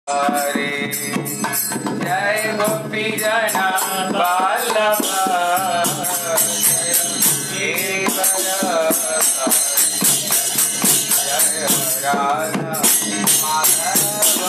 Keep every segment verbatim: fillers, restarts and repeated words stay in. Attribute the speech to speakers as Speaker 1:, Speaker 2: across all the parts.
Speaker 1: हरे जय गोपी जना वल्लभ जय राधा माधव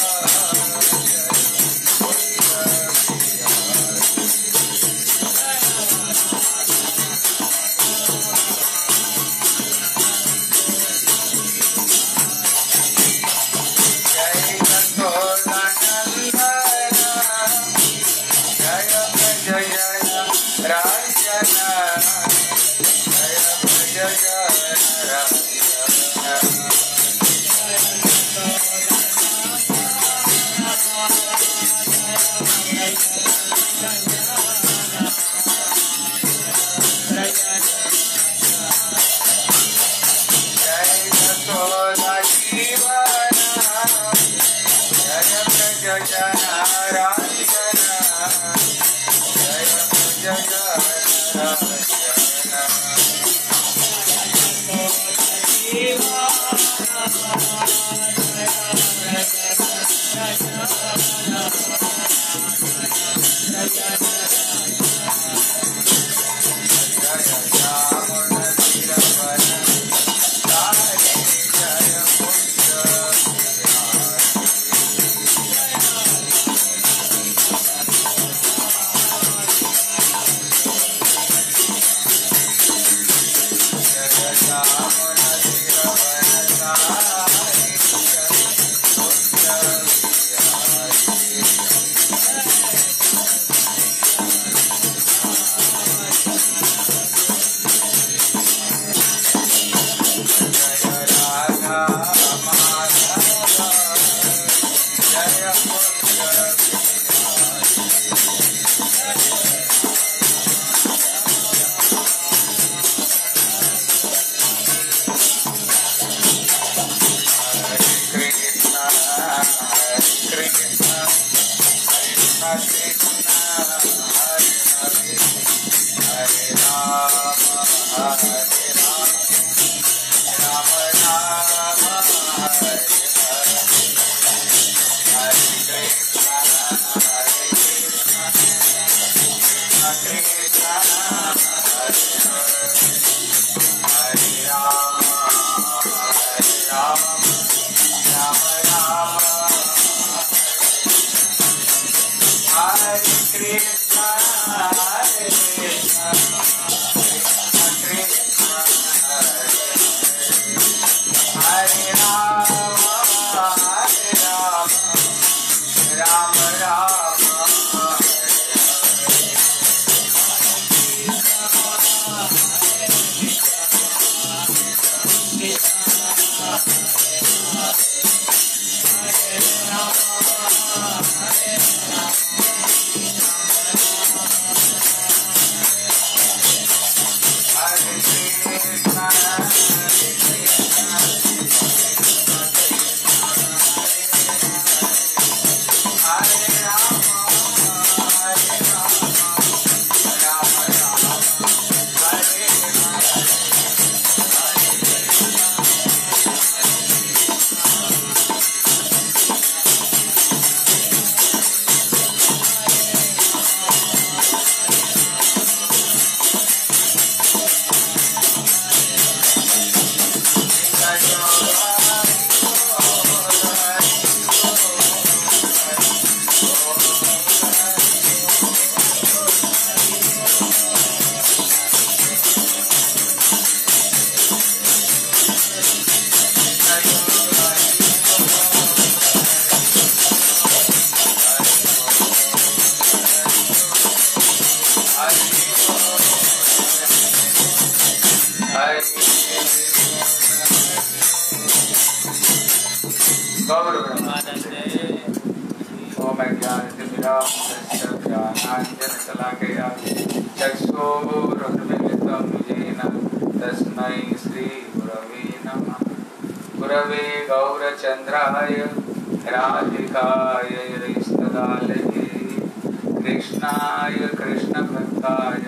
Speaker 1: कृष्णाय कृष्ण भक्ताय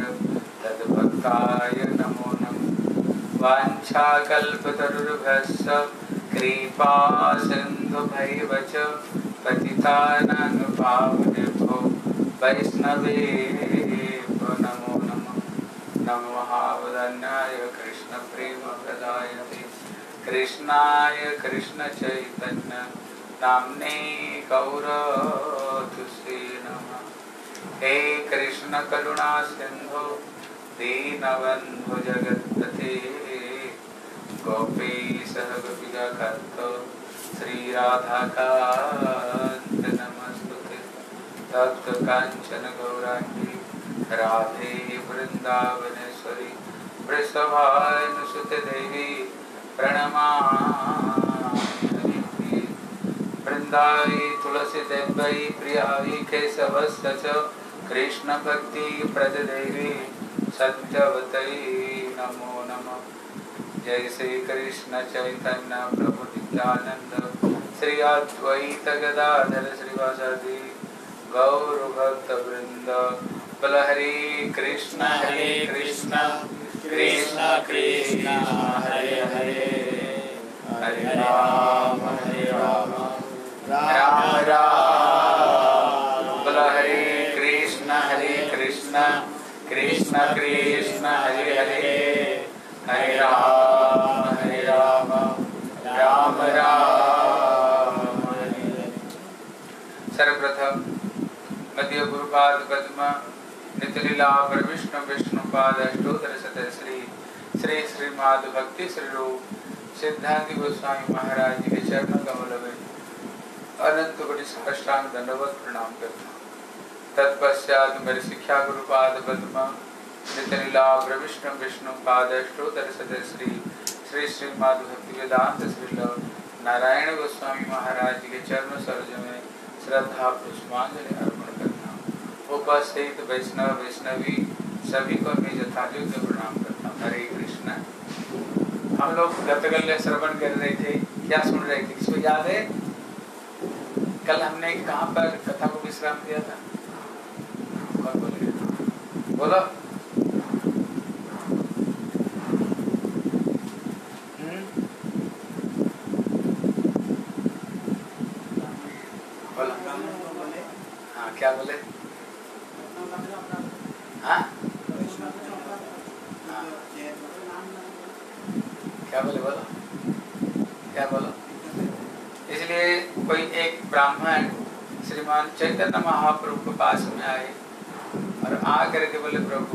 Speaker 1: तद्भक्ताय नमो नमः। वाञ्छाकल्पतरुर्भ्यश्च कृपा सिन्धुभैव च पतितानां पावनेभ्यो वैष्णवेभ्यो नमो नमः। नमो महावदन्याय कृष्ण प्रेम प्रदायते कृष्णाय कृष्ण चैतन्य नाम्ने गौरतुसे नमः। हे कृष्ण करुणा सिंधु दीनबन्धु जगत्पते गोपीश गोपिकान्त श्री राधाकान्त नमस्तुते। तप्त कांचन गौरांगी राधे वृंदावनेश्वरी वृषभानुसुते देवी प्रणमामि। वृंदाई तुलसी देवी प्रियाई केशवस्य च कृष्ण भक्ति प्रद देवी सत्यवती नमो नमः। जय श्री कृष्ण चैतन्य प्रभु नित्यानंद श्री अद्वैत गदाधर श्रीवासादि गौर भक्त वृंद। बोल हरे कृष्ण हरे कृष्ण कृष्ण कृष्ण हरे हरे हरे राम हरे राम राम राम। बोल हरे कृष्ण हरे कृष्ण कृष्ण कृष्ण हरे हरे हरे राम हरे राम राम राम हरे हरे। सर्वप्रथम मध्य गुरुपाद पद्म नितलीला पर विष्णु विष्णुपाद अष्टोत्तर शत श्री श्री श्रीमद् भक्ति श्री रूप सिद्धांत गोस्वामी महाराज जी के चरण कमल में अनंत कोटि साष्टांग दंडवत प्रणाम करता हूँ। तत्पश्चात मेरे शिक्षा गुरुपाद पद्म नितलीला पर विष्णु विष्णुपाद अष्टोत्तर शत श्री श्री श्रीमद् भक्ति वेदांत श्री नारायण गोस्वामी महाराज जी के चरण सरोज में श्रद्धा पुष्पांजलि अर्पण करता हूँ। उपस्थित वैष्णव वैष्णवी सभी को मैं यथायोग्य प्रणाम करता हूँ। हरे कृष्ण। हम लोग गतकल्य श्रवण कर रहे थे, क्या सुन रहे थे, किसको याद है? कल हमने कहाँ पर कथा को विश्राम दिया था? कौन बोलेगा? बोलो। हम्म बोलो। हाँ, क्या बोले? हाँ? हाँ। क्या बोले? बोलो। क्या बोलो? इसलिए कोई एक ब्राह्मण श्रीमान चैतन्य महाप्रभु के पास में आए और आकर के बोले, प्रभु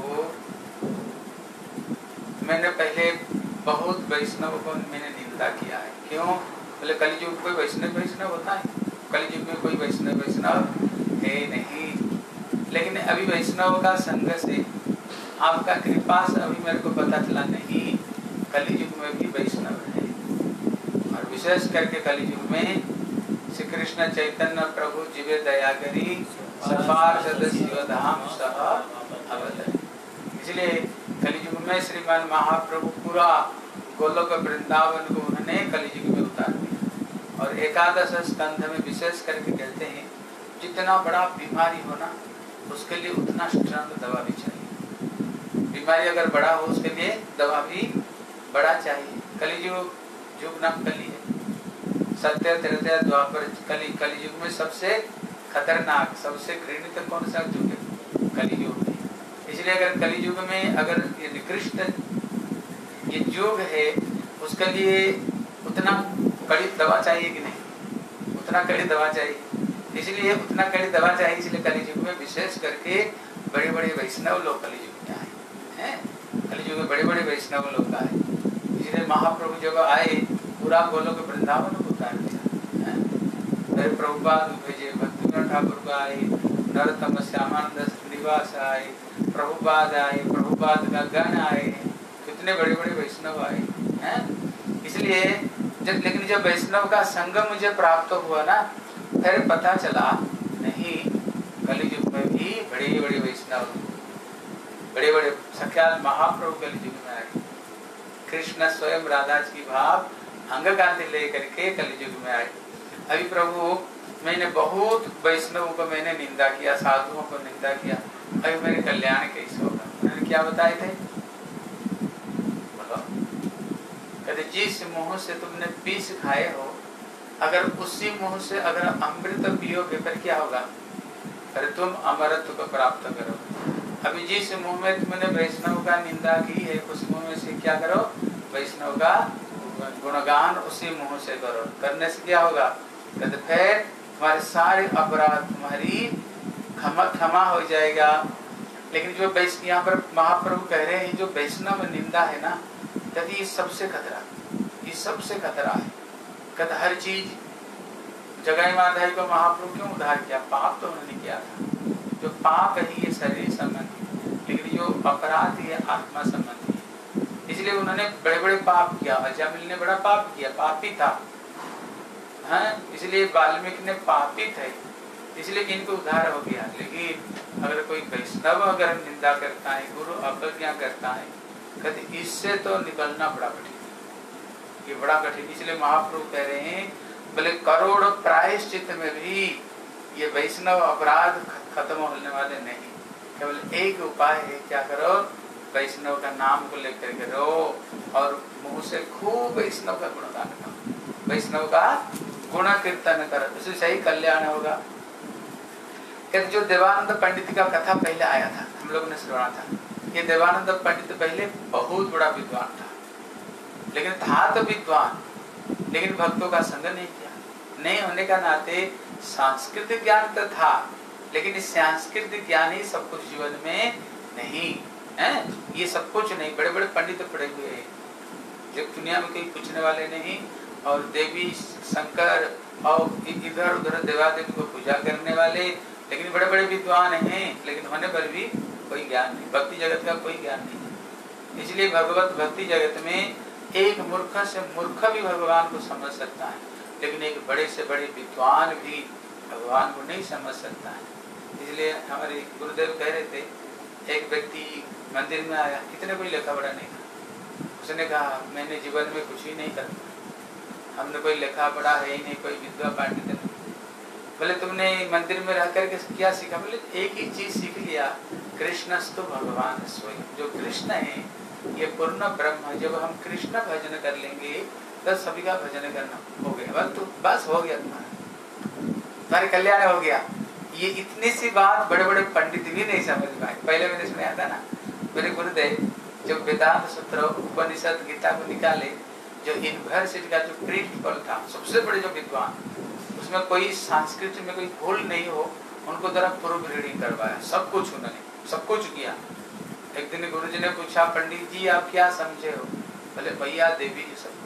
Speaker 1: मैंने पहले बहुत वैष्णव को मैंने निंदा किया है। क्यों? बोले कलयुग में कोई वैष्णव वैष्णव होता है? कलयुग में कोई वैष्णव वैष्णव है नहीं, लेकिन अभी वैष्णव का संग से आपका कृपा से अभी मेरे को पता चला नहीं कलयुग में भी वैष्णव है। और विशेष करके कलयुग में श्री कृष्ण चैतन्य प्रभु जीवे दया करी सपार सदस्य धाम सह अवतरे। इसलिए कलयुग में श्रीमान महाप्रभु पूरा गोलोक वृंदावन को उन्होंने कलयुग में उतार दिया। और एकादश स्कंध में विशेष करके कहते हैं जितना बड़ा बीमारी हो ना उसके लिए उतना स्ट्रॉन्ग दवा भी चाहिए। बीमारी अगर बड़ा हो उसके लिए दवा भी बड़ा चाहिए। कलियुग युग नाम कली है, सत्य त्रेता द्वापर कली। कलियुग में सबसे खतरनाक सबसे घृणित कौन सा युग है? कलियुग है। इसलिए अगर कलियुग में अगर ये निकृष्ट ये युग है उसके लिए उतना कड़ी दवा चाहिए कि नहीं? उतना कड़ी दवा चाहिए। इसलिए उतना कड़ी दवा चाहिए। इसलिए कलियुग में विशेष करके बड़े बड़े वैष्णव लोग कलियुग में आए हैं। कलियुग में बड़े बड़े वैष्णव लोग आए। इसलिए महाप्रभु जब आए पूरा गोलोक वृंदावन को उतार दिया। फिर प्रभुपाद भेजे, भक्तिविनोद ठाकुर को आए, नरोत्तम श्यामानंद श्रीनिवास आए, प्रभुपाद आए, प्रभुपाद का गण आए, कितने बड़े बड़े वैष्णव आए हैं। इसलिए जब लेकिन जब वैष्णव का संगम मुझे प्राप्त हुआ ना फिर पता चला नहीं कलियुग में भी बड़े बड़े वैष्णव बड़े बड़े सख्याल महाप्रभु कलियुग में आए। कृष्ण स्वयं राधा जी की भाव अंग कांति लेकर के कलियुग में आए। अभी प्रभु मैंने बहुत वैष्णवों को मैंने निंदा किया, साधुओं को निंदा किया, अभी मेरे कल्याण कैसे होगा? उन्होंने क्या बताए थे? कहते जिस मुंह से तुमने विष खाए हो अगर उसी मुंह से अगर अमृत पियोगे फिर क्या होगा? अरे तुम अमरत्व को प्राप्त करो। अभी जिस मुंह में तुमने वैष्णव का निंदा की है उस मुंह में से क्या करो? वैष्णव का गुणगान उसी मुंह से करो। करने से क्या होगा? कहते फिर तुम्हारे सारे अपराध तुम्हारी क्षमा क्षमा हो जाएगा। लेकिन जो वैष्णव यहाँ पर महाप्रभु कह रहे हैं जो वैष्णव निंदा है ना, कहते ये सबसे खतरा, ये सबसे खतरा है। कहते हर चीज जगाई माधव को महाप्रभु क्यों उद्धार किया? पाप तो उन्होंने किया था। जो पाप है ये शरीर संबंधी, लेकिन जो अपराध है आत्मा संबंधी है। इसलिए उन्होंने बड़े बड़े पाप किया। अजामिल ने बड़ा पाप किया, पापी था, हाँ, इसलिए वाल्मीकि ने पापी थे, इसलिए इनको उद्धार हो गया। लेकिन अगर कोई वैष्णव अगर निंदा करता है, गुरु अवज्ञा करता है, कहते इससे तो निकलना बड़ा कठिन है, ये बड़ा कठिन। इसलिए महाप्रभु कह रहे हैं बोले करोड़ प्रायश्चित में भी ये वैष्णव अपराध खत्म होने वाले नहीं। केवल एक उपाय है, क्या करो? वैष्णव का नाम को लेकर के रो और मुंह से खूब वैष्णव का गुणगान करो, वैष्णव का गुण कीर्तन करो, उससे सही कल्याण होगा। कहते जो देवानंद पंडित का कथा पहले आया था, हम लोगों ने सुना था। ये देवानंद पंडित पहले बहुत बड़ा विद्वान था, लेकिन था तो विद्वान, लेकिन भक्तों का संग नहीं किया। नहीं होने का नाते सांस्कृतिक ज्ञान तो था, लेकिन इस सांस्कृतिक ज्ञान ही सब कुछ जीवन में नहीं है। ये सब कुछ नहीं। बड़े बड़े पंडित पढ़े हुए हैं, जब दुनिया में कोई पूछने वाले नहीं, और देवी शंकर और इधर उधर देवादेवी को पूजा करने वाले, लेकिन बड़े बड़े विद्वान हैं, लेकिन होने पर भी कोई ज्ञान नहीं, भक्ति जगत का कोई ज्ञान नहीं। इसलिए भगवत भक्ति जगत में एक मूर्ख से मूर्ख भी भगवान को समझ सकता है, लेकिन एक बड़े से बड़े विद्वान भी भगवान को नहीं समझ सकता है। इसलिए हमारे गुरुदेव कह रहे थे, एक व्यक्ति मंदिर में आया, कितने कोई लेखा पढ़ा नहीं था। उसने कहा मैंने जीवन में कुछ ही नहीं करता, हमने कोई लेखा पढ़ा है ही नहीं, कोई विद्या पंडित नहीं। बोले तुमने मंदिर में रह करके क्या सीखा? बोले एक ही चीज सीख लिया, कृष्णस्तु भगवान स्वयं। जो कृष्ण है ये पूर्ण ब्रह्म। जब हम कृष्ण भजन कर लेंगे तो सभी का भजन करना हो गया, बस तो बस हो गया, तुम्हारा तुम्हारे कल्याण हो गया। ये इतनी सी बात बड़े बड़े पंडित भी नहीं समझ पाए। पहले मैंने सुनाया था ना, मेरे गुरुदेव जब वेदांत सूत्र उपनिषद गीता को निकाले, जो यूनिवर्सिटी का जो प्रिंसिपल था, सबसे बड़े जो विद्वान, उसमें कोई संस्कृत में कोई भूल नहीं हो, उनको जरा प्रूफ रीडिंग करवाया, सब कुछ उन्होंने सब कुछ किया। एक दिन गुरुजी ने पूछा पंडित जी आप क्या समझे हो? बोले भैया देवी जी सब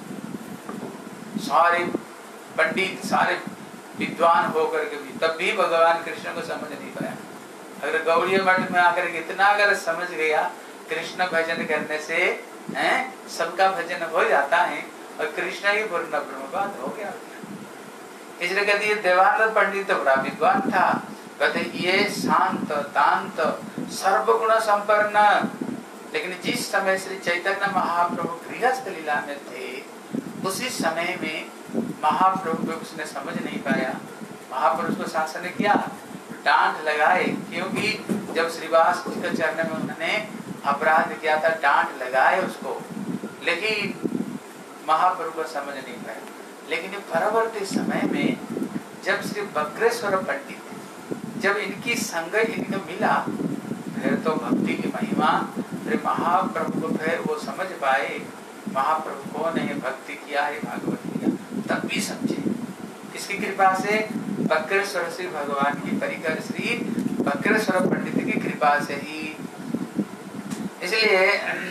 Speaker 1: कुछ। सारे पंडित सारे विद्वान होकर के भी तब भी भगवान कृष्ण को समझ नहीं पाया। अगर गौड़ी मठ में आकर इतना अगर समझ गया, कृष्ण भजन करने से हैं सबका भजन हो जाता है और कृष्ण ही पूर्ण ब्रह्म बात हो गया। इसलिए कहते ये देवानंद पंडित तो बड़ा विद्वान था, कहते ये शांत दांत सर्वगुण संपन्न। लेकिन जिस समय श्री चैतन्य महाप्रभु गृहस्थ लीला में थे, उसी समय में महाप्रभु को उसने समझ नहीं पाया। महापुरुष को शासन ने किया, डांट लगाए, क्योंकि जब श्रीवास के चरण में उन्होंने अपराध किया था, डांट लगाए उसको, लेकिन महाप्रभु को समझ नहीं पाया। लेकिन परवर्ती समय में जब श्री बक्रेश्वर पंडित जब इनकी संग इनको मिला, फिर तो भक्ति की महिमा, फिर महाप्रभु को फिर वो समझ पाए महाप्रभु कौन है, भक्ति किया है, भागवत किया, तब भी समझे। किसकी कृपा से? बक्रेश्वर श्री भगवान की परिकर श्री बक्रेश्वर पंडित की कृपा से ही। इसलिए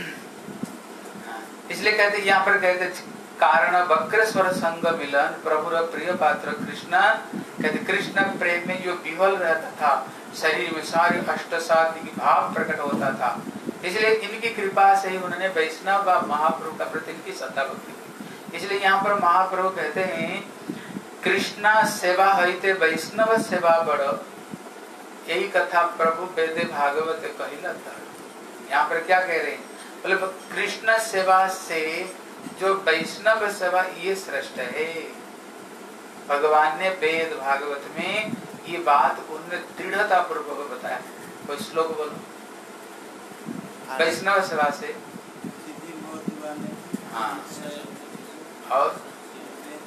Speaker 1: इसलिए कहते यहाँ पर कहते कारण बक्रेश्वर संग मिलन प्रभुर प्रिय पात्र कृष्ण। कहते कृष्ण प्रेम में जो विह्वल रहता था, शरीर में सारे अष्ट साधि की भाव प्रकट होता था। इसलिए इनकी कृपा से ही उन्होंने वैष्णव व महाप्रभु का प्रति इनकी सत्ता भक्ति की। इसलिए यहाँ पर महाप्रभु कहते हैं कृष्णा सेवा हईते वैष्णव सेवा बड़, यही कथा प्रभु वेदे भागवत कहिला था। यहाँ पर क्या कह रहे हैं? बोले कृष्ण सेवा से जो वैष्णव सेवा ये श्रेष्ठ है। भगवान ने वेद भागवत में ये बात उन्होंने दृढ़ता पूर्वक बताया। कोई श्लोक बोलो वैष्णव सेवा से। हाँ, और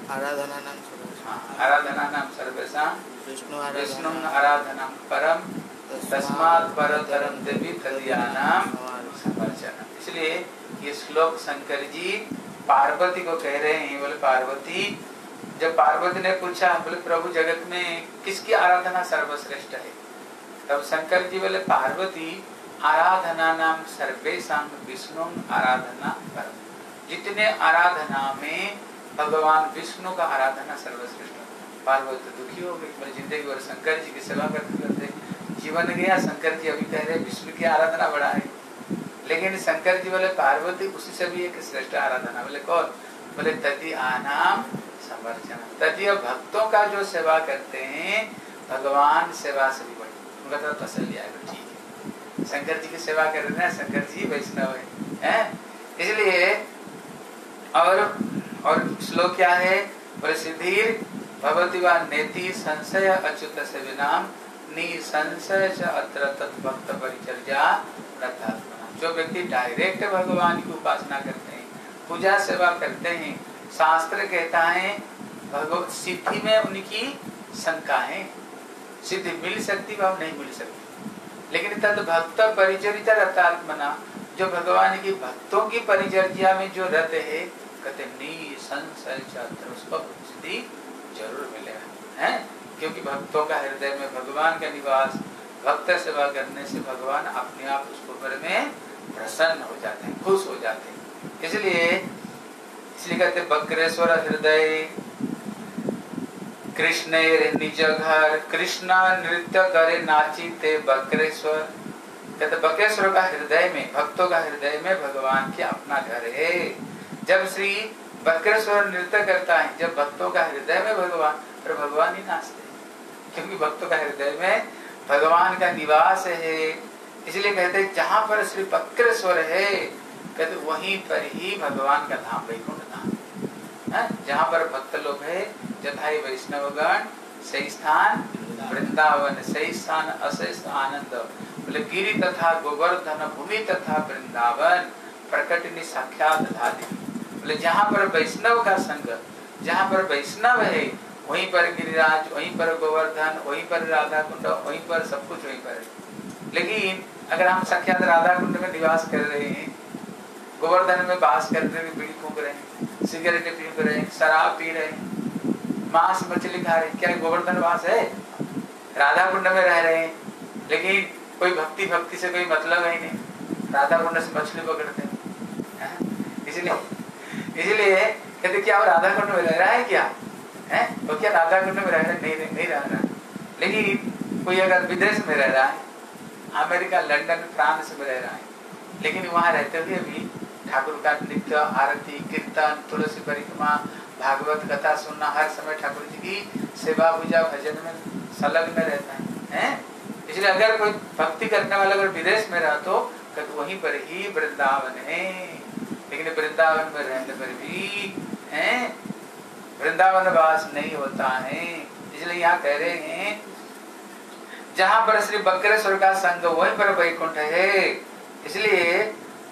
Speaker 2: आराधना नाम सर्वेषां
Speaker 1: आराधना नाम सर्वेषां
Speaker 2: विष्णु
Speaker 1: विष्णु आराधना परम तस्मात् परतरम देवी तदीयानाम समर्चनम। इसलिए ये श्लोक शंकर जी पार्वती को कह रहे हैं। बोले पार्वती, जब पार्वती ने पूछा बोले प्रभु जगत में किसकी आराधना सर्वश्रेष्ठ है, तब शंकर जी बोले पार्वती आराधना नाम सर्वेषां विष्णु आराधना परम। जितने आराधना में भगवान विष्णु का आराधना सर्वश्रेष्ठ। पार्वती दुखी हो गई, मेरी जिंदगी भर शंकर जी की सेवा करते करते जीवन गया। शंकर जी अभी कह रहे विष्णु की आराधना बड़ा है, लेकिन शंकर जी बोले पार्वती उसी से भी एक श्रेष्ठ आराधना। बोले कौन? बोले तदी आनाम समर्चन। तदीय भक्तों का जो सेवा करते हैं भगवान सेवा से भी बड़ी, उनका तो तसल्ली आएगा। ठीक है, शंकर जी की सेवा कर रहे हैं, शंकर जी वैष्णव है, है? इसलिए और और श्लोक क्या है? बोले सिद्धिर भगवती वा नेति संशय अच्युत से विनाम निसंशय अत्र तत्भक्त परिचर्या रथात्मना। जो व्यक्ति डायरेक्ट भगवान की उपासना करते हैं, पूजा सेवा करते हैं, शास्त्र कहता है भगवत सिद्धि में उनकी शंका है, सिद्धि मिल सकती व नहीं मिल सकती, लेकिन तद भक्त परिचर्या रथात्मना, जो भगवान की भक्तों की परिचर्या में जो रत है, कहते निसंशय अत्र उसको सिद्धि जरूर मिलेगा, है? क्योंकि भक्तों का हृदय में भगवान का निवास, भक्त सेवा करने से भगवान अपने आप उसको ऊपर में प्रसन्न हो जाते हैं, खुश हो जाते हैं। इसलिए इसलिए कहते बक्रेश्वर हृदय कृष्ण निज घर, कृष्णा नृत्य करे नाची ते बक्रेश्वर। कहते बक्रेश्वर का हृदय में, भक्तों का हृदय में भगवान की अपना घर है। जब श्री बक्रेश्वर नृत्य करता है, जब भक्तों का हृदय में भगवान, पर भगवान ही नाचते, क्योंकि भक्तों का हृदय में भगवान का निवास है। इसलिए कहते हैं जहां पर श्री बक्रेश्वर है, कहते वहीं पर ही भगवान का धाम वैकुंठ धाम है। जहां पर भक्त लोग है, जथा वैष्णवगण सही स्थान वृंदावन, सही स्थान अशेष आनंद। बोले गिरि तथा गोवर्धन भूमि तथा वृंदावन प्रकटनी साक्षात धादि। बोले जहां पर वैष्णव का संग, जहां पर वैष्णव है वहीं पर गिरिराज, वहीं पर गोवर्धन, वहीं पर राधा कुंड, वहीं पर सब कुछ वहीं पर है। लेकिन अगर हम साक्षात राधा कुंड में निवास कर रहे हैं, गोवर्धन में वास करते हुए बीड़ी फूंक रहे हैं, सिगरेट पी रहे हैं, शराब पी रहे हैं, मांस मछली खा रहे हैं, क्या गोवर्धन वास है? राधा कुंड में रह रहे हैं, लेकिन कोई भक्ति भक्ति से कोई मतलब है नहीं, राधा कुंड से मछली पकड़ते हैं। इसलिए इसलिए कहते क्या वो राधा कुंड में रह रहा है क्या है? तो क्या राधा कुंड में रह रहा है? नहीं नहीं रह रहा। लेकिन कोई अगर विदेश में रह रहा है, अमेरिका, लंदन, फ्रांस में रह रहा है, लेकिन वहाँ रहते हुए भी ठाकुर का नित्य आरती, कीर्तन, तुलसी परिक्रमा, भागवत कथा सुनना, हर समय ठाकुर जी की सेवा पूजा भजन में संलग्न रहता है, हैं? इसलिए अगर कोई भक्ति करने वाला अगर विदेश में रहा तो वहीं पर ही वृंदावन है। लेकिन वृंदावन में रहने पर भी हैं वृंदावन वास नहीं होता है। इसलिए यहाँ कह रहे हैं जहां पर श्री बक्रेश्वर का संग वहीं पर वैकुंठ है। इसलिए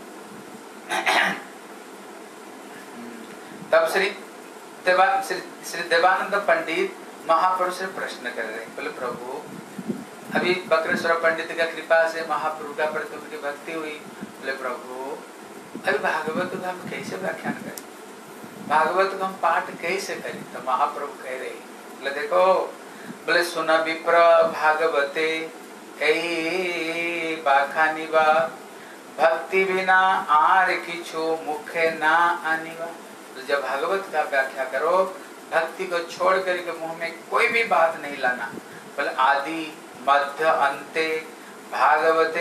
Speaker 1: तब श्री देवा श्री, श्री देवानंद पंडित महापुरुष से प्रश्न कर रहे हैं, बोले प्रभु अभी बक्रेश्वर पंडित का कृपा से महाप्रभु का प्रति उनकी भक्ति हुई। बोले प्रभु अभी भागवत का हम कैसे व्याख्यान करें, भागवत का हम पाठ कैसे करें? तो महाप्रभु कह रहे बोले देखो, बोले सुन विप्र भागवते ऐ बाखानी बा भक्ति बिना आर किछु मुखे ना आनिवा। तो जब भागवत का व्याख्या करो, भक्ति को छोड़ करके मुंह में कोई भी बात नहीं लाना। बोले आदि मध्य अंते भागवते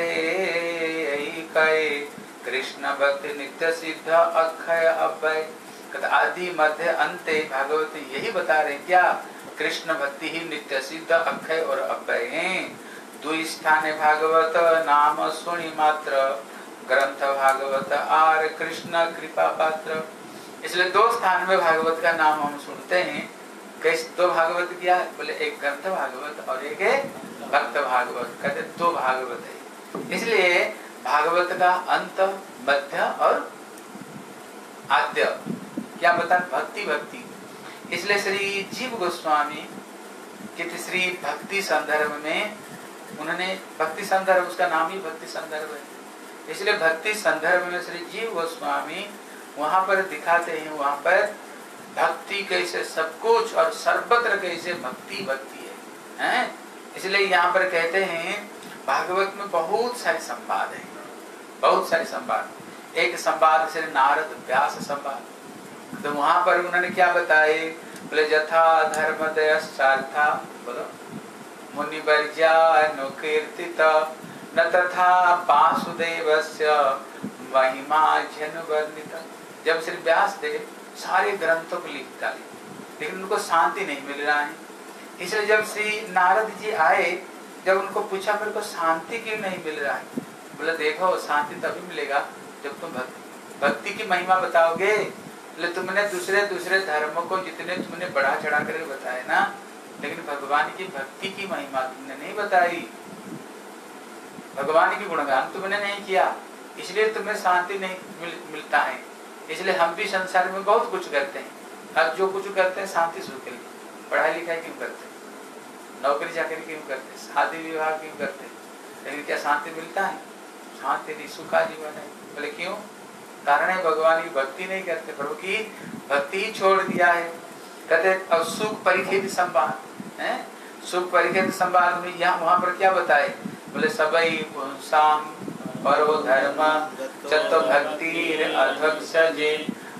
Speaker 1: ऐ कृष्ण भक्ति नित्य सिद्ध अक्षय अभय। आदि मध्य अंते भागवत यही बता रहे क्या? कृष्ण भक्ति ही नित्य सिद्ध अक्षय और अभय है। दुई स्थाने भागवत नाम सुनि मात्र ग्रंथ भागवत आर कृष्ण कृपा पात्र। इसलिए दो स्थान में भागवत का नाम हम सुनते हैं। कैसे दो भागवत क्या? बोले एक ग्रंथ भागवत और एक भक्त भागवत, कहते दो भागवत है। इसलिए भागवत का अंत मध्य और आद्य क्या बता? भक्ति भक्ति इसलिए श्री जीव गोस्वामी के श्री भक्ति संदर्भ में उन्होंने भक्ति संदर्भ, उसका नाम ही भक्ति संदर्भ है, इसलिए भक्ति संदर्भ में श्री जीव गोस्वामी वहां पर दिखाते हैं, वहां पर भक्ति कैसे सब कुछ और सर्वत्र कैसे भक्ति भक्ति है, हैं? इसलिए यहाँ पर कहते हैं भागवत में बहुत सारे संवाद हैं, बहुत सारे संवाद। एक संवाद से नारद व्यास संवाद, तो वहां पर उन्होंने क्या बताए, बोले यथा धर्म दयश्चार्था, बोलो मुनि वर्ज्या अनुकीर्तित न तथा वासुदेवस्य महिमा जनुवर्णित। जब श्री व्यास देव सारे ग्रंथों को लिख डाले लेकिन उनको शांति नहीं मिल रहा है, इसलिए जब श्री नारद जी आए, जब उनको पूछा मेरे को शांति क्यों नहीं मिल रहा है, बोले देखो शांति तभी मिलेगा जब तुम भक्ति भक्ति की महिमा बताओगे। बोले तुमने दूसरे दूसरे धर्मों को जितने तुमने बढ़ा चढ़ा कर बताए ना, लेकिन भगवान की भक्ति की महिमा तुमने नहीं बताई, भगवान की गुणगान तुमने नहीं किया, इसलिए तुम्हें शांति नहीं मिल, मिलता है। इसलिए हम भी संसार में बहुत कुछ करते हैं, अब जो कुछ करते हैं शांति सुख के लिए, पढ़ाई लिखाई क्यों करते, नौकरी चाकरी क्यों करते, शादी विवाह क्यों करते, लेकिन क्या शांति मिलता है? शांति नहीं, सुखा जीवन है। बोले क्यों? कारण है भगवान की भक्ति नहीं करते, प्रभु की भक्ति ही छोड़ दिया है। कहते अब सुख परिखेद संवाद है, सुख परिखेद संवाद में यहाँ वहां पर क्या बताए, बोले सबई पुंसाम परो धर्म चत भक्ति अधक्षजे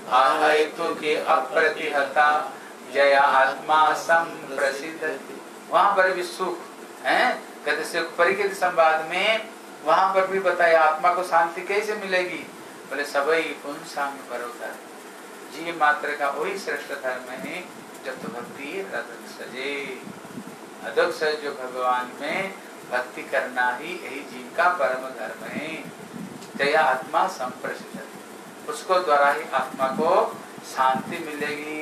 Speaker 1: आहैतु के अप्रतिहता जया आत्मा संप्रसिद्ध। वहां पर भी सुख है, कहते सुख परिखेद संवाद में वहां पर भी बताया आत्मा को शांति कैसे मिलेगी, बोले सबई पुंसाम परो धर्म, जीव मात्र का वही श्रेष्ठ धर्म है जब तो भक्ति अधक्षजे, अधक्ष जो भगवान में भक्ति करना ही यही जीव का परम धर्म है। जया आत्मा संप्रसिद्ध, उसको द्वारा ही आत्मा को शांति मिलेगी।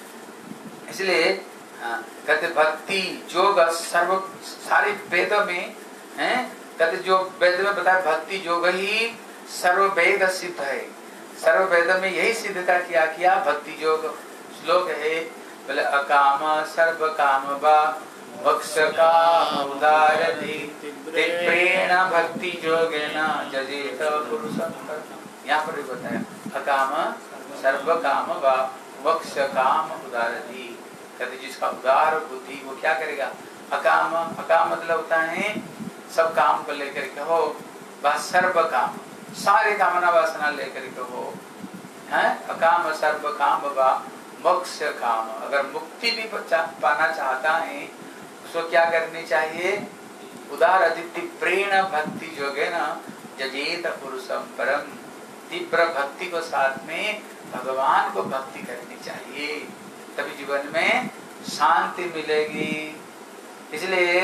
Speaker 1: इसलिए कहते भक्ति योग सर्व सारे वेद में है, कहते जो वेद में बताया भक्ति योग ही सर्व वेद सिद्ध है, सर्व वेद में यही सिद्ध का किया किया भक्ति योग। श्लोक है बोले अकाम सर्व काम वा मोक्ष काम उदारधि तीव्रेण भक्ति योगेन जजेत पुरुषं। यहाँ पर भी बताया अकाम सर्व काम वा मोक्ष काम उदारधि, कहते जिसका उदार बुद्धि वो क्या करेगा, अकाम, अकाम मतलब होता है सब काम को लेकर के हो, वह सर्व काम सारे कामना वासना लेकर के हो, है अकाम सर्व काम वा मोक्ष काम। अगर मुक्ति भी पाना चाहता है उसको क्या करनी चाहिए, उदार अदिति प्रेण भक्ति जोगे न जजेत पुरुषम परम, तीव्र भक्ति को साथ में भगवान को भक्ति करनी चाहिए, तभी जीवन में शांति मिलेगी। इसलिए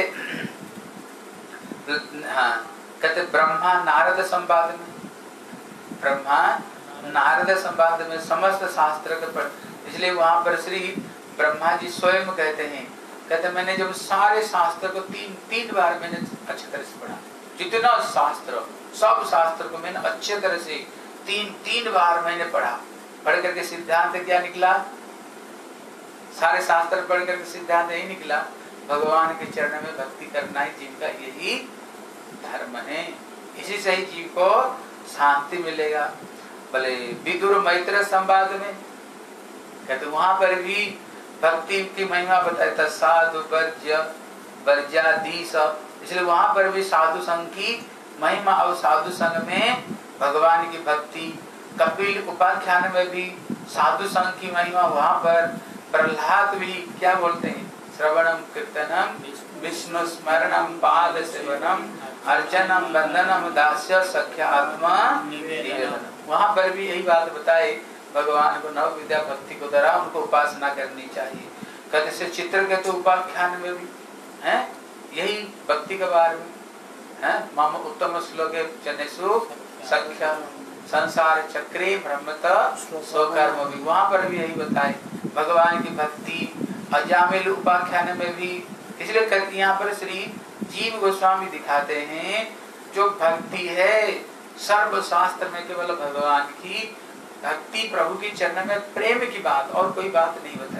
Speaker 1: हाँ कहते ब्रह्मा नारद संवाद में, ब्रह्मा नारद संवाद में समस्त शास्त्र के पर, इसलिए वहां पर श्री ब्रह्मा जी स्वयं कहते हैं, कहते मैंने जब सारे शास्त्र को तीन तीन बार मैंने अच्छी तरह से पढ़ा, जितना शास्त्र सब शास्त्र को मैंने अच्छे तरह से तीन तीन बार मैंने पढ़ा, पढ़ करके सिद्धांत क्या निकला, सारे शास्त्र पढ़ करके सिद्धांत यही निकला, भगवान के चरण में भक्ति करना ही जीव का यही धर्म है, इसी से ही जीव को शांति मिलेगा। भले विदुर मैत्र संवाद में कहते वहां पर भी भक्ति की महिमा बताया था, साधु वर्ज्य वर्ज्याधीश, इसलिए वहां पर भी साधु संघ की महिमा और साधु संघ में भगवान की भक्ति। कपिल उपाख्यान में भी साधु संघ की महिमा, वहां पर प्रहलाद भी क्या बोलते हैं, श्रवणम कीर्तनम विष्णु स्मरणम पाद सेवनम अर्चनम वंदनम दास्य सख्या आत्मा निवेदनम। वहां पर भी यही बात बताए, भगवान को नव विद्या भक्ति को द्वारा उनको उपासना करनी चाहिए। कहते से चित्र के तो उपाख्यान में भी है यही भक्ति के बारे में है, मम उत्तम श्लोक जनेषु सख्या संसार चक्रे भ्रमत स्वकर्म भी, वहां पर भी यही बताए भगवान की भक्ति। अजामिल उपाख्यान में भी, इसलिए यहाँ पर श्री जीव गोस्वामी दिखाते हैं जो भक्ति है सर्व शास्त्र में केवल भगवान की भक्ति, प्रभु की चरण में प्रेम की बात और कोई बात नहीं बताया।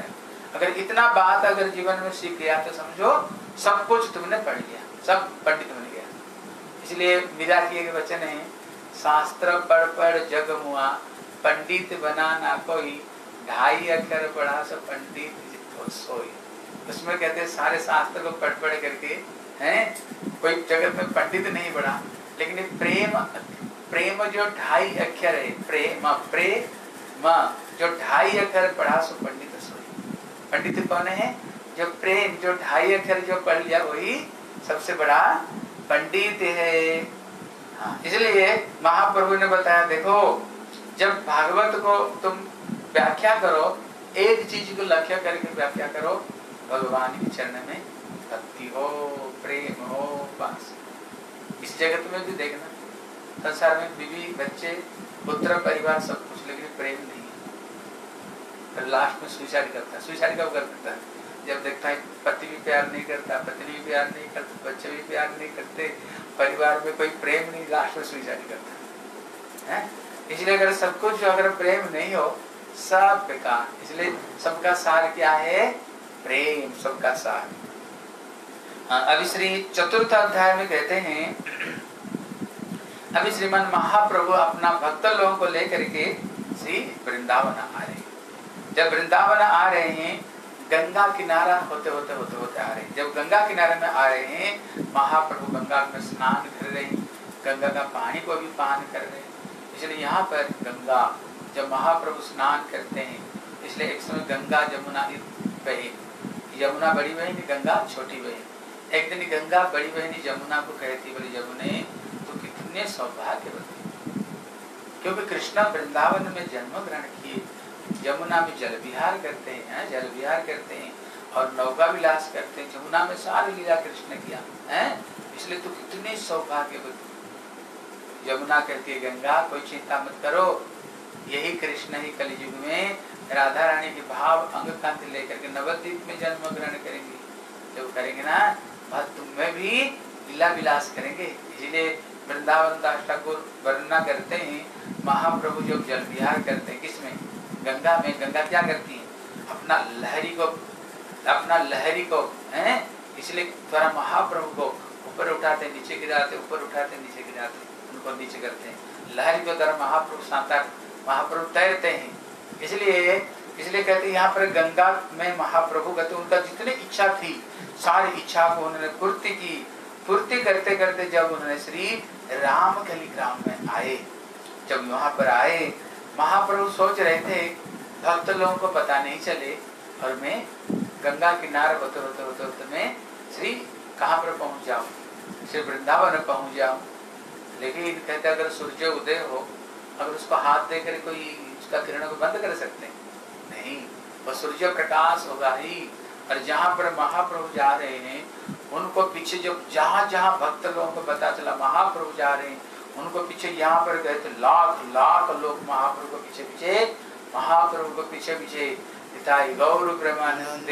Speaker 1: अगर इतना बात अगर जीवन में सीख लिया तो समझो सब कुछ तुमने पढ़ लिया, सब पंडित बन गया। इसलिए मीरा की एक वचन है, शास्त्र पढ़ पढ़ जग मुआ, पंडित बना ना कोई, ढाई अक्षर पढ़ा सब पंडित सोई। उसमें कहते हैं सारे शास्त्र को पढ़ पढ़ करके हैं कोई जगत में पंडित नहीं बना, लेकिन प्रेम प्रेम जो ढाई अक्षर है, प्रेम प्रेम जो ढाई अक्षर पढ़ा सो पंडित सोई। पंडित कौन है? जो प्रेम जो ढाई अक्षर जो पढ़ लिया वही सबसे बड़ा पंडित है। हाँ, इसलिए महाप्रभु ने बताया, देखो जब भागवत को तुम व्याख्या करो, एक चीज को लक्ष्य करके व्याख्या करो, भगवान के चरण में भक्ति हो, प्रेम हो, बस। इस जगत में भी देखना, संसार में बीवी बच्चे पुत्र परिवार सब कुछ, लेकिन प्रेम नहीं है। फिर लास्ट में सुसाइड करता है। सुसाइड कब करता है? जब देखता है पति भी प्यार नहीं करता, पत्नी भी प्यार नहीं करती, बच्चे भी प्यार नहीं करते, परिवार में कोई प्रेम नहीं, लास्ट में सुसाइड करता है। इसलिए अगर सब कुछ अगर प्रेम नहीं हो सब बेकार। इसलिए सबका सार क्या है? प्रेम, सबका सार। हाँ, अभी श्री चतुर्थ अध्याय में कहते हैं, अभी श्रीमान महाप्रभु अपना भक्त लोगों को लेकर के श्री वृंदावन आ रहे हैं। जब वृंदावन आ रहे हैं, गंगा किनारा होते होते होते होते आ रहे हैं। जब गंगा किनारे में आ रहे हैं, महाप्रभु गंगा में स्नान कर रहे हैं, गंगा का पानी को भी पान कर रहे हैं। इसलिए यहाँ पर गंगा जब महाप्रभु स्नान करते हैं, इसलिए एक समय गंगा जमुना बही, यमुना बड़ी बहन, गंगा छोटी बहन। एक दिन गंगा बड़ी बहन जमुना को कहती, बोली जमुने तो कितने सौभाग्यवती, क्योंकि कृष्णा वृंदावन में जन्म ग्रहण किए, यमुना में जल विहार करते हैं, जल विहार करते हैं और नौका विलास करते हैं। जमुना में सारी लीला कृष्ण किया है, इसलिए तो कितने सौभाग्यवती। यमुना कहती है, गंगा कोई चिंता मत करो, यही कृष्ण ही कलयुग में राधा रानी के भाव अंग कांति लेकर के नवद्वीप में जन्म ग्रहण करेंगे। जब करेंगे ना, बस तुम में भी लीला विलास करेंगे। इसलिए वृंदावन दास ठाकुर वर्णना करते हैं, महाप्रभु जब जल विहार करते हैं, किसमें? गंगा में। गंगा क्या करती है? अपना लहरी को अपना लहरी को हैं, इसलिए थोड़ा महाप्रभु को ऊपर उठाते, नीचे गिराते, ऊपर उठाते, नीचे गिराते, उनको नीचे करते हैं। लहरी को द्वारा महाप्रभु सांता महाप्रभु तैरते हैं। इसलिए इसलिए कहते हैं यहाँ पर गंगा में महाप्रभु कहते, उनका जितनी इच्छा थी सारी इच्छा को उन्होंने पूर्ति की। पूर्ति करते करते जब उन्होंने श्री रामकली ग्राम में आए, जब वहां पर आए, महाप्रभु सोच रहे थे भक्त लोगों को पता नहीं चले और मैं गंगा किनारे होते होते होते होते मैं श्री कहाँ पर पहुंच जाऊं, श्री वृंदावन में पहुंच जाऊं। लेकिन कहते अगर सूर्य उदय हो, अगर उसको हाथ देकर कोई उसका किरणों को बंद कर सकते हैं? नहीं, वो सूर्य प्रकाश होगा ही। और जहाँ पर महाप्रभु जा रहे हैं, उनको पीछे जब जहाँ जहाँ भक्त लोगों को पता चला महाप्रभु जा रहे हैं, उनको पीछे यहाँ पर गए तो लाख लाख लोग महाप्रभु को पीछे पीछे महाप्रभु को पीछे पीछे गौर प्रेमानंदे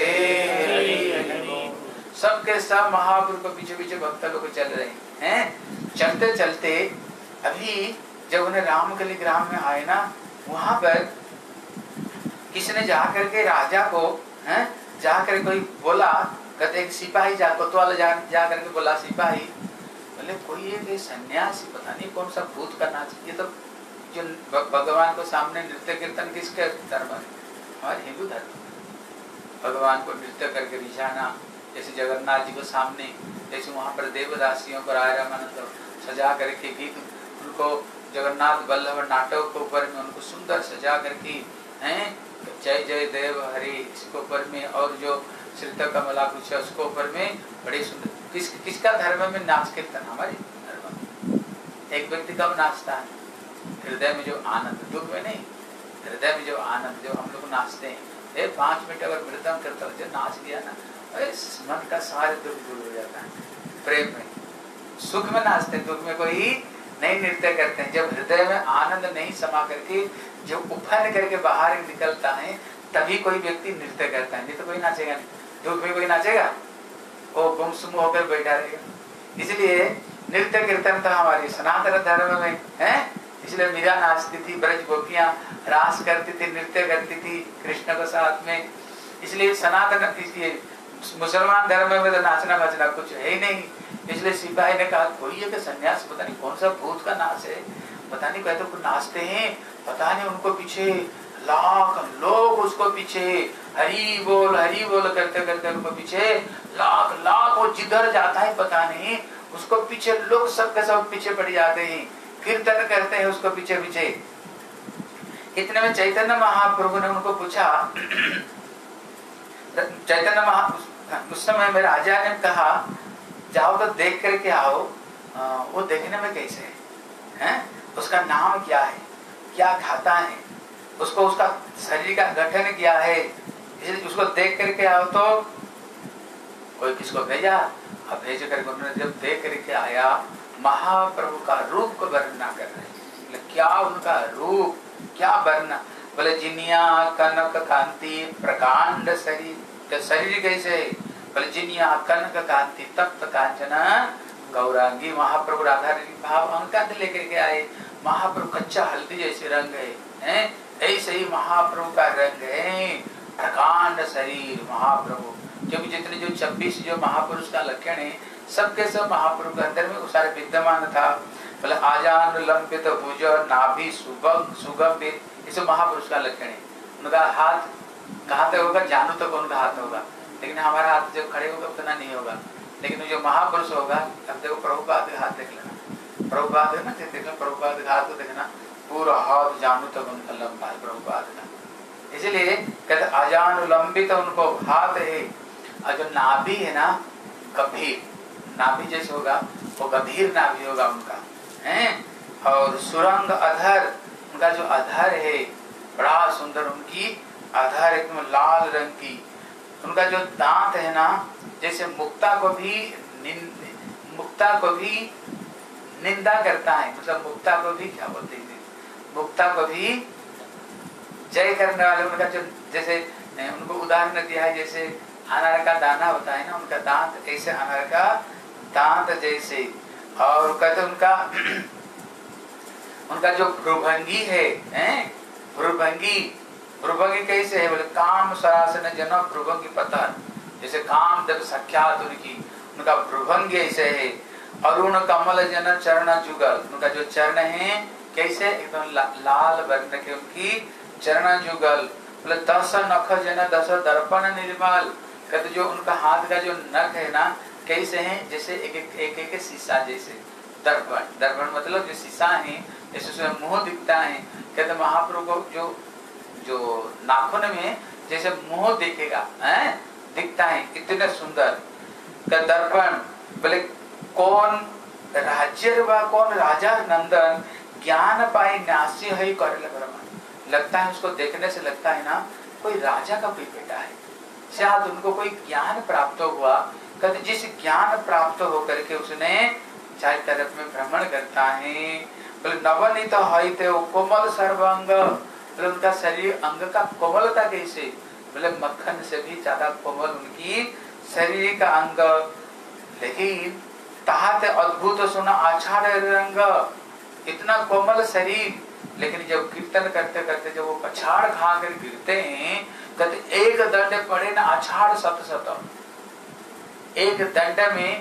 Speaker 1: सबके सब महाप्रभु को पीछे पीछे भक्त लोग चल रहे हैं। चलते चलते अभी जब उन्हें रामकली ग्राम में आए ना, वहां पर किसने जाकर के राजा को हैं जाकर कोई बोला, कहते एक सिपाही जा कोतवाल जा जा करके बोला, सिपाही बोले कोई एक सन्यासी पता नहीं कौन सा भूत करना चाहिए, तो जो भगवान को सामने नृत्य कीर्तन किसके धर्म है? हमारे हिंदू धर्म। भगवान को नृत्य करके रिझाना, जैसे जगन्नाथ जी को सामने, जैसे वहाँ पर देवदासियों पर आय रामानंद सजा करके गीत, उनको जगन्नाथ बल्लभ नाटक के ऊपर में उनको सुंदर सजा करके हैं, जय जय देव हरि इसके ऊपर में, और जो श्रीत कमला कुछ है उसको ऊपर में बड़े सुंदर। किस किसका धर्म में नाच कीर्तन? हमारे धर्म में। एक व्यक्ति कब नाचता है? हृदय में जो आनंद, दुख में नहीं, हृदय में जो आनंद, जो हम लोग नाचते हैं, ए पांच मिनट अगर मृदंग करता जो नाच लिया ना, अरे मन का सारे दुख दूर हो जाता है। प्रेम में सुख में नाचते हैं, दुख में कोई नहीं नृत्य करते हैं। जब हृदय में आनंद नहीं समा करके जो उफन करके बाहर निकलता है, तभी कोई व्यक्ति नृत्य करता है, नहीं तो कोई नाचेगा नहीं। दुख में कोई नाचेगा? वो गुमसुम होकर बैठा रहेगा। इसलिए नृत्य कीर्तन तो हमारी सनातन धर्म में है। इसलिए मीरा नाचती थी, ब्रज गोपियां रास करती थी, नृत्य करती थी कृष्ण के साथ में। इसलिए सनातन इसलिए मुसलमान धर्म में तो नाचना बचना कुछ है ही नहीं। इसलिए सिपाही ने कहा कोई है कि सन्यास पता नहीं कौन सा भूत का नाच है, पता नहीं कहते तो नाचते हैं, पता नहीं उनको पीछे लाख लोग उसको पीछे हरी बोल हरी बोल करते करते उनको पीछे लाख लाख वो जिधर जाता है पता नहीं उसको पीछे लोग सबके सब पीछे पड़ जाते हैं, कीर्तन करते हैं उसको पीछे पीछे। इतने में चैतन्य महाप्रभु ने उनको पूछा, चैतन्य महा उस समय में राजा ने कहा जाओ तो देख करके आओ, आ, वो देखने में कैसे है, हैं? उसका नाम क्या है, क्या खाता है, उसको उसका शरीर का गठन क्या है, इसलिए उसको देख करके आओ। तो कोई किसको भेजा, अब भेज करके उन्होंने जब देख करके आया महाप्रभु का रूप को वर्णना कर रहे हैं, क्या उनका रूप क्या वर्णना, बोले जिनिया कनक कांति प्रकांड शरीर, तो शरीर कैसे, बोले जिनिया कनक कांति तप्त कांचना गौरांगी, महाप्रभु राधा भाव अंकांत लेकर के आए, महाप्रभु कच्चा हल्दी जैसे रंग है, हैं? ऐसे ही महाप्रभु का रंग है, प्रकांड शरीर महाप्रभु, क्योंकि जितने जो छब्बीस जो महापुरुष का लक्षण है सबके सब महाप्रभु के अंदर में वो सारे विद्यमान था। बोले आजान लंबित भुज नाभि सुगम सुगंभित, इसे महापुरुष का लक्षण है। उनका हाथ कहाँ तक होगा, जानू तक उनका हाथ होगा, लेकिन हमारा हाथ जब खड़े होगा उतना नहीं होगा। लेकिन जो महापुरुष होगा, अब देखो प्रभुपाद का हाथ देख लेना, प्रभुपाद है ना, देखना प्रभुपाद का हाथ को देखना, पूरा हाथ जानू तक उनका लंबा है प्रभुपाद का। इसलिए कहते अजान लंबित उनको हाथ है, और जो नाभि है ना गंभीर, नाभि जैसे होगा वो गंभीर नाभि होगा उनका, हैं? और सुरंग अधर, उनका जो अधर है बड़ा सुंदर, उनकी अधर एकदम लाल रंग की, उनका जो दांत है ना जैसे मुक्ता को भी मुक्ता को भी निंदा करता है, मतलब मुक्ता को भी क्या बोलते हैं, मुक्ता को भी जय करने वाले, उनका जो जैसे उनको उदाहरण दिया है जैसे अनार का दाना होता है ना, उनका दांत ऐसे अनार का दांत जैसे। और कहते उनका उनका जो भ्रुभंगी है, हैं? भ्रुभंगी भ्रुभंगी कैसे है, बोले काम सरासन जन भ्रुभंगी पतन, जैसे काम जब सख्यात उनकी, उनका भ्रुभंगी ऐसे है। अरुण कमल जन चरण जुगल, उनका जो चरण है कैसे एकदम ला, लाल वर्ण के उनकी चरण जुगल। बोले दस नख जन दस दर्पण निर्मल, कहते जो उनका हाथ का जो नख है ना कैसे है, जैसे एक एक एक, एक शीशा जैसे, दर्पण दर्पण मतलब जो शीशा है जैसे उसमें मुंह दिखता है। कहते महाप्रभु को जो जो नाखून में जैसे मुंह दिखेगा, हैं? दिखता है इतने सुंदर का दर्पण। बोले कौन राज्य व कौन राजा नंदन ज्ञान पाए नासी है करे लगता है, उसको देखने से लगता है ना कोई राजा का कोई बेटा है, शायद उनको कोई ज्ञान प्राप्त हुआ। कहते जिस ज्ञान प्राप्त होकर के उसने चार तरफ में भ्रमण करता है। बोले नवनीत है कोमल सर्वांग, बोले उनका शरीर अंग का कोमलता कैसे, बोले मक्खन से भी ज्यादा कोमल उनकी शरीर का अंग। लेकिन ताहत अद्भुत सुना आछाड़ रंग, इतना कोमल शरीर, लेकिन जब कीर्तन करते करते जब वो पछाड़ खा कर गिरते हैं, कहते एक दंड पड़े ना आछाड़ सत सत, एक दंड में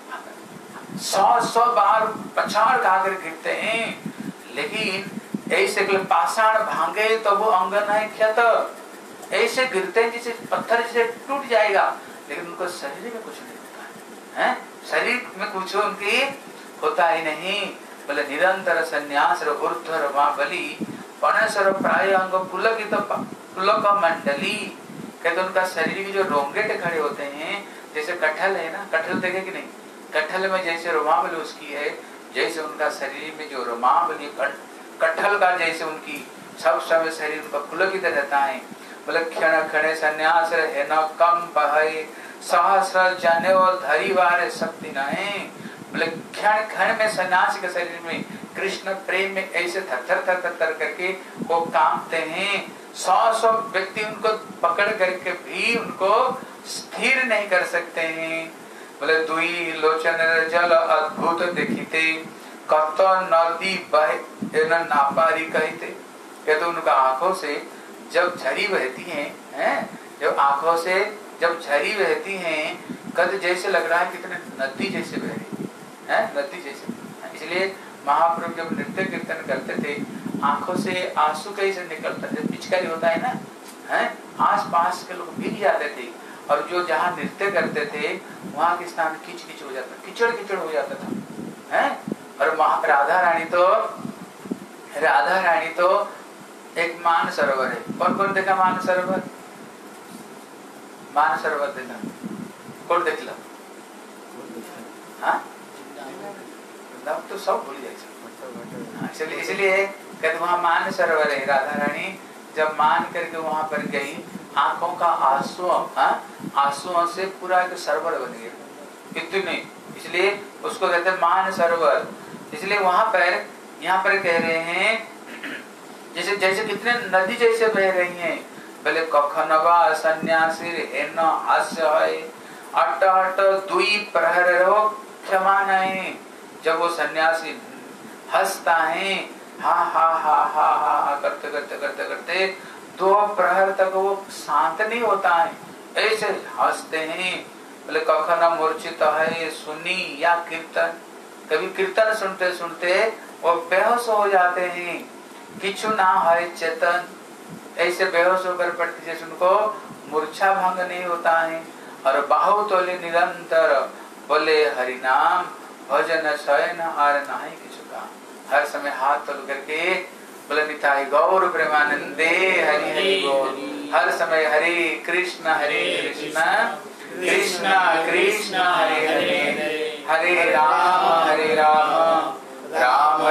Speaker 1: सौ सौ बार पछाड़ खा कर गिरते हैं। लेकिन ऐसे पाषाण भांगे तो वो अंग नहीं क्षत, ऐसे गिरते हैं जैसे पत्थर जैसे टूट जाएगा, लेकिन उनको शरीर में कुछ नहीं होता है, शरीर में कुछ उनकी होता ही नहीं। बोले निरंतर संन्यास ऊर्ध्व बलि पणसर प्राय अंग पुलकित पुलक मंडली, कहते उनका शरीर के जो रोंगेट खड़े होते हैं जैसे कटहल है ना, कटहल देखे कि नहीं, कटहल में जैसे रोमावली उसकी है, जैसे उनका शरीर में जो रोमावली कटहल का जैसे उनकी सब समय शरीर उनका पुलकित रहता है। बोले क्षण क्षण संन्यास है न कम पहै सहस्र जने और धरी वारे शक्ति नहीं, बोले क्षण क्षण में सन्यासी के शरीर में कृष्ण प्रेम में ऐसे थर थर थर थर करके वो कांपते हैं। सौ सौ व्यक्ति उनको पकड़ करके भी उनको स्थिर नहीं कर सकते हैं। बोले दुई लोचन जल अद्भुत देखते कत नदी बहे नापारी कहते, कहते उनका आंखों से जब झरी बहती है, हैं जब आंखों से जब झरी बहती हैं, कद जैसे लग रहा है कितने नदी जैसे बह रही है, नदी जैसे। इसलिए महाप्रभु जब नृत्य कीर्तन करते थे, आंखों से आंसू कैसे निकलता था, पिचकारी होता है ना, है आस पास के लोग भीग जाते थे, और जो जहाँ नृत्य करते थे वहाँ के स्थान किच किच हो जाता, किचड़ किचड़ हो जाता था, है। और राधा रानी तो राधा रानी तो एक मान सरोवर है। कौन कौन देखा मान सरोवर? मान सरोवर देखा, कौन देख लो? हाँ, तो सब भूल जाए। इसलिए इसलिए कहते वहाँ मान सरोवर है। राधा रानी जब मान करके वहाँ पर गई, आंखों का आंसू आंसुओं से पूरा एक सरोवर बन गया, इतनी, इसलिए उसको कहते हैं मान सरोवर। इसलिए वहाँ पर यहाँ पर कह रहे हैं जैसे जैसे कितने नदी जैसे बह रही हैं। बोले कखनवा सन्यासी हेन हास्य है, अट अट दुई प्रहर रहो क्षमा नहीं। जब वो सन्यासी हंसता है, हा हा हा हा हा करते करते करते करते दो प्रहर तक वो शांत नहीं होता है, ऐसे हंसते हैं। बोले कखन मूर्छित है सुनी या कीर्तन, कभी कीर्तन सुनते सुनते वो बेहोश हो जाते हैं। किछु ना है चेतन, ऐसे बेहोश होकर पड़ते जैसे उनको मूर्छा भंग नहीं होता है। और बाहु तोले निरंतर बोले हरि नाम भजन शयन आर नहीं किछु का, हर समय हाथ तोल करके बोले निताई गौर प्रेमानंदे हरि हरि बोल, हर समय हरे कृष्ण हरे कृष्ण कृष्ण कृष्ण हरे हरे, हरे राम हरे राम राम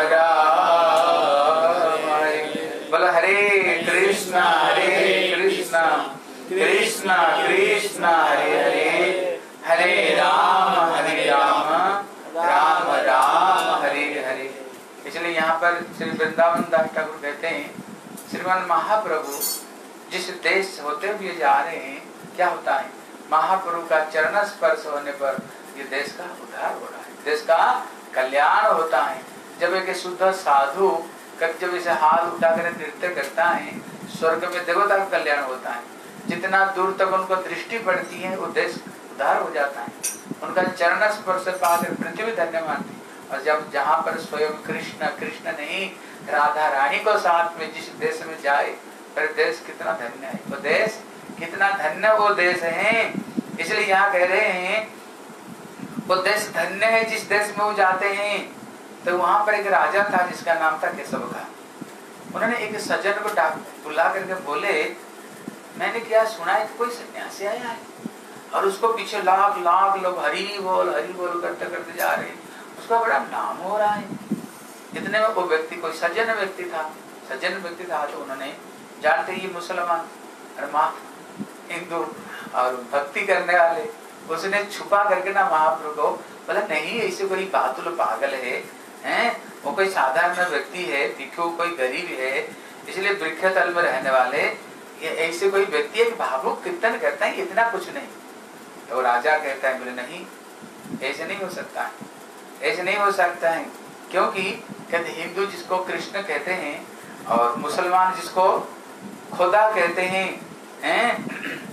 Speaker 1: राम हरे। बोलो हरे कृष्ण हरे कृष्ण कृष्ण कृष्ण हरे हरे, हरे राम हरे राम राम राम हरे हरे। इसलिए यहाँ पर श्री वृंदावन दास ठाकुर कहते हैं, श्रीमान महाप्रभु जिस देश होते हुए जा रहे हैं, क्या होता है, महाप्रभु का चरण स्पर्श होने पर ये देश का उद्धार हो रहा है, देश का कल्याण होता है। जब एक शुद्ध साधु जब इसे हाथ उठाकर नृत्य करता है, स्वर्ग में देवता का कल्याण होता है। जितना दूर तक उनको दृष्टि पड़ती है वो देश उद्धार हो जाता है। उनका चरण स्पर्श पाकर पृथ्वी धन्य मानती। और जब जहाँ पर स्वयं कृष्ण कृष्ण नहीं राधा रानी को साथ में जिस देश में जाए, फिर देश कितना धन्य है, वो देश कितना धन्य वो देश है। इसलिए यहाँ कह रहे हैं वो देश धन्य है जिस देश में वो जाते हैं। तो वहां पर एक राजा था जिसका नाम था केशव का। उन्होंने एक सज्जन को डाक बुला करके बोले, मैंने क्या सुना है कि कोई सन्यासी आया है और उसको पीछे लाख लाख लोग हरि बोल हरि बोल करते करते जा रहे हैं, उसका बड़ा नाम हो रहा है। इतने में वो व्यक्ति कोई सज्जन व्यक्ति था, सज्जन व्यक्ति था तो उन्होंने जानते ही मुसलमान और माँ हिंदू और भक्ति करने वाले, उसने छुपा करके ना महाप्रभु को बोला, नहीं ऐसे कोई बातुल पागल है, हैं वो कोई साधारण व्यक्ति है, भिक्षु कोई गरीब है, इसलिए वृक्ष तल में रहने वाले, ये ऐसे कोई व्यक्ति है कि भावुक कीर्तन करता है, इतना कुछ नहीं। तो राजा कहता है, बोले नहीं ऐसे नहीं हो सकता है, ऐसे नहीं हो सकता है, क्योंकि कहते हिंदू जिसको कृष्ण कहते हैं और मुसलमान जिसको खुदा कहते हैं, हैं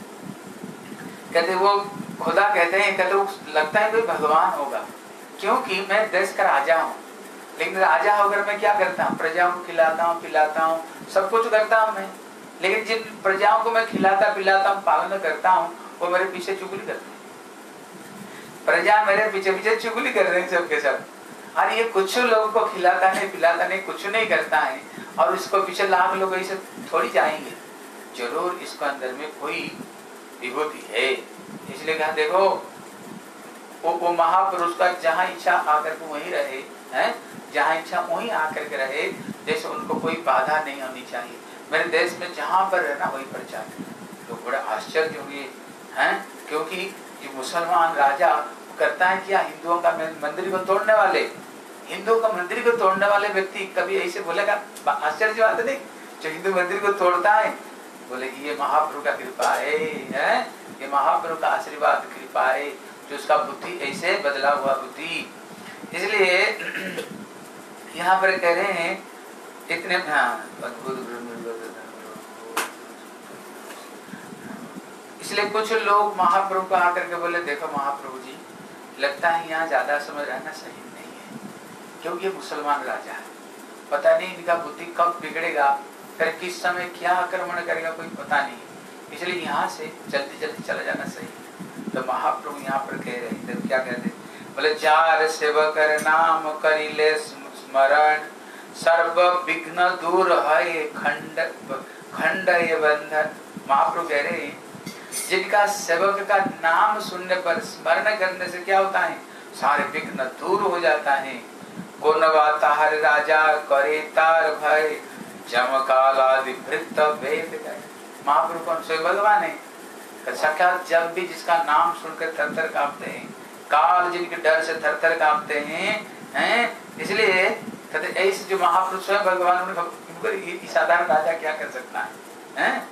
Speaker 1: कहते वो खुदा कहते हैं, कहते वो लगता है कोई भगवान होगा, क्योंकि मैं देश का राजा हूँ। लेकिन राजा होकर मैं क्या करता हूँ, प्रजाओं को खिलाता हूँ पिलाता हूँ, सब कुछ करता हूँ मैं, लेकिन जिन प्रजाओं को मैं खिलाता पिलाता हूँ पालन करता हूँ वो मेरे पीछे चुगली करते हैं, प्रजा मेरे पीछे पीछे चुगली कर रहे हैं सबके सब। और ये कुछ लोगों को खिलाता नहीं पिलाता नहीं कुछ नहीं करता है और इसको पीछे लाख लोग ऐसे थोड़ी जाएंगे, जरूर इसको अंदर में कोई विभूति है। इसलिए कहा देखो वो, वो महापुरुष का जहाँ इच्छा आकर के वहीं रहे, हैं जहाँ इच्छा वहीं आकर के रहे, जैसे उनको कोई बाधा नहीं होनी चाहिए। मेरे देश में जहाँ पर रहना वहीं पर चाहते तो बड़ा आश्चर्य हुए हैं, क्योंकि ये मुसलमान राजा करता है क्या, हिंदुओं का मंदिर को तोड़ने वाले, हिंदुओं का मंदिर को तोड़ने वाले व्यक्ति कभी ऐसे बोलेगा, आश्चर्य बात नहीं, जो हिंदू मंदिर को तोड़ता है बोले ये महाप्रभु का कृपा है, है? ये महाप्रभु का आशीर्वाद कृपा है, जो उसका बुद्धि ऐसे बदला हुआ बुद्धि। इसलिए यहाँ पर कह रहे हैं इतने इसलिए कुछ लोग महाप्रभु को आकर के बोले, देखो महाप्रभु जी, लगता है यहाँ ज्यादा समय रहना सही नहीं है, क्योंकि ये मुसलमान राजा है, पता नहीं इनका बुद्धि कब बिगड़ेगा, फिर किस समय क्या आक्रमण करेगा कोई पता नहीं, इसलिए यहाँ से जल्दी जल्दी चला जाना सही है। तो महाप्रभु यहाँ पर कह रहे थे, क्या कहते, बोले जार सेवक नाम करिले स्मरण, सर्व विघ्न दूर है खंड खंड ये बंधन। महाप्रभु कह रहे हैं, जिनका सेवक का नाम सुनने पर, स्मरण करने से क्या होता है, सारे विघ्न दूर हो जाता है। कोनवा तार राजा करे तार भय, जमकालादि भृत वेद गए। महाप्रभु कौन से भगवान है, साक्षात जब भी जिसका नाम सुनकर थर थर कांपते हैं, काल जिनके डर से थर थर कांपते हैं, हैं? इसलिए ऐसे जो महापुरुष है भगवान, उन्हें साधारण राजा क्या कर सकता है, हैं?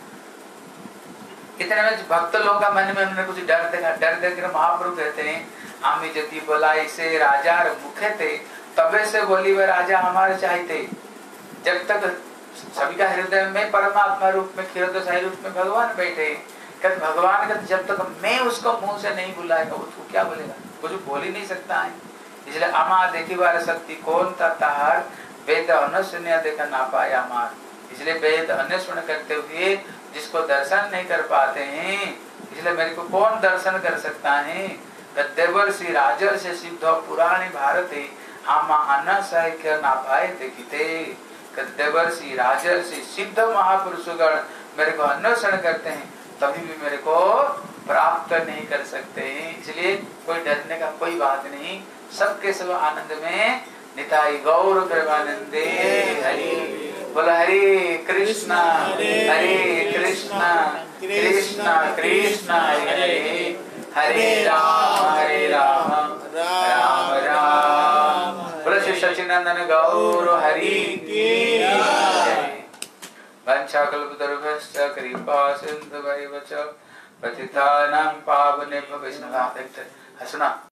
Speaker 1: इतने में भक्त लोगों का मन में उन्होंने कुछ डर देखा, डर देख महाप्रभु कहते हैं, आमी जति बोला इसे राजा मुखे थे, तबे से बोली वह राजा हमारे चाहते। जब तक सभी का हृदय में परमात्मा रूप में, क्षीरोदशाई रूप में भगवान बैठे, कहते भगवान का जब तक मैं उसको मुंह से नहीं बुलाएगा, उसको क्या बोलेगा, कुछ बोल ही नहीं सकता है। इसलिए अमा देखी बार शक्ति कौन था तार, वेद अनुसुन्या देखा ना पाया मार। इसलिए वेद अन्वेषण करते हुए जिसको दर्शन नहीं कर पाते हैं, इसलिए मेरे को कौन दर्शन कर सकता है। देवर्षि राजर्षि सिद्ध पुराणी भारते, आमा अन्ना सह ना पाए देखते। देवर्षि राजर्षि सिद्ध महापुरुषगण मेरे को अन्वेषण करते हैं, तभी भी मेरे को प्राप्त नहीं कर सकते हैं। इसलिए कोई डरने का कोई बात नहीं, सबके सब आनंद में निताई गौर प्रेमानंदे हरि बोला। हरे कृष्णा हरे कृष्णा कृष्णा कृष्णा हरे हरे, हरे राम हरे राम राम राम। बोला श्री सच्चिदानंद गौर हरि की जय। वंशाकल्पतरुभ्यश्च कृपा सिन्धुभैव च पतितानां पावनेभ्यो वैष्णवाः। हंसना